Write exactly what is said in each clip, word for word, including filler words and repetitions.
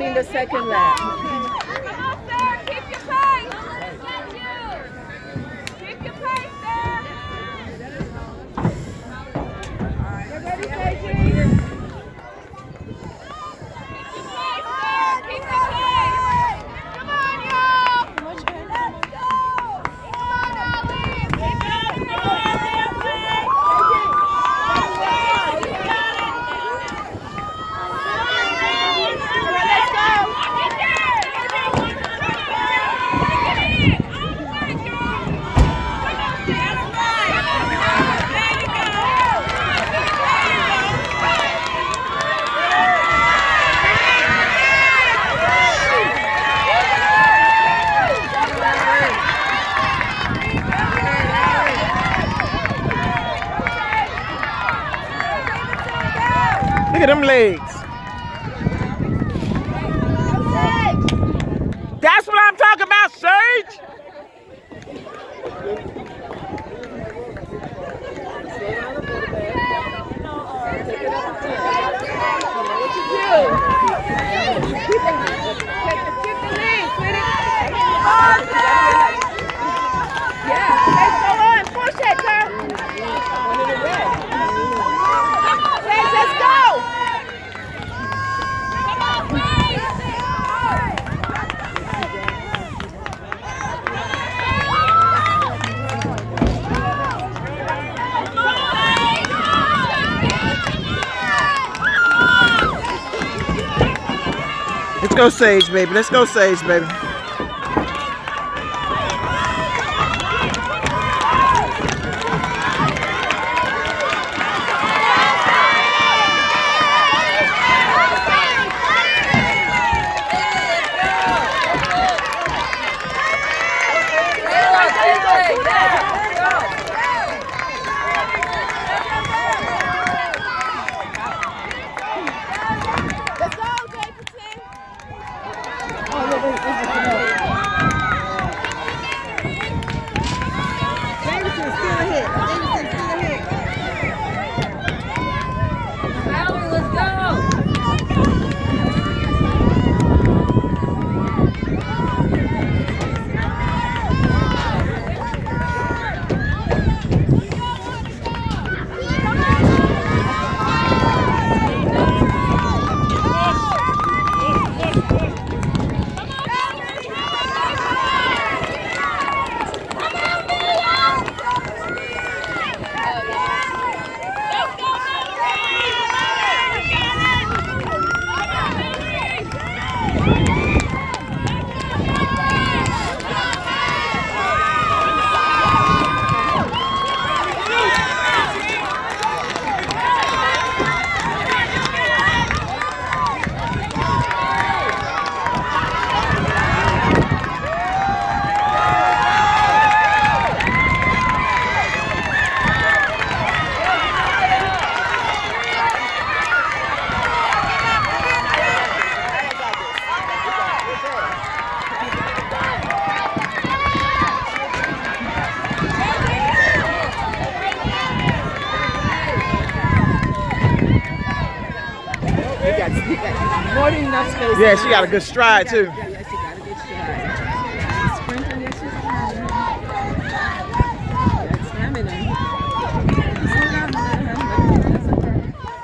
starting the second lap. Come on, Sarah, keep your pace. Keep your pace, Sarah. You ready, K G? Keep your pace, Sarah. Come on, y'all. Let's go. Come on, Ollie. Keep it up. Look at them legs. That's what I'm talking about, Sage. Let's go Sage, baby. Let's go Sage, baby. Davidson still ahead. Davidson still ahead. Allie, let's go. More than enough space. Yeah, she got a good stride too. Yeah, yeah, she got a good stride. Sprinting, yes, she's fine. Got stamina. Slow down, man. That's okay.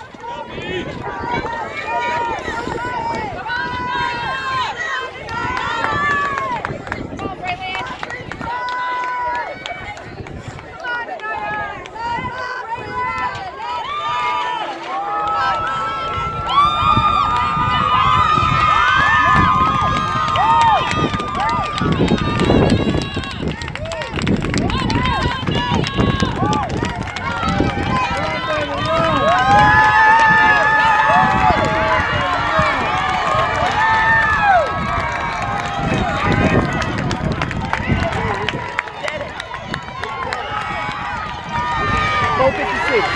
four fifty-six.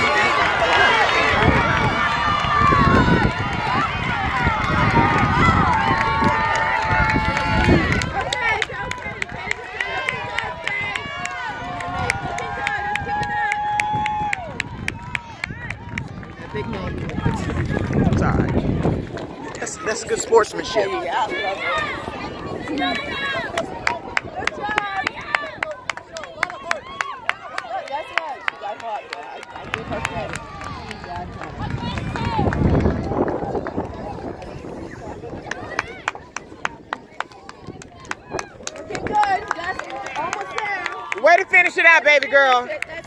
Big man. It's all right. That's, that's good sportsmanship. Yeah, I love it. Good job. That's right. She got hot, though. I, I give her credit. She got hot. Looking good. That's almost there. Way to finish it out, baby girl. That's it.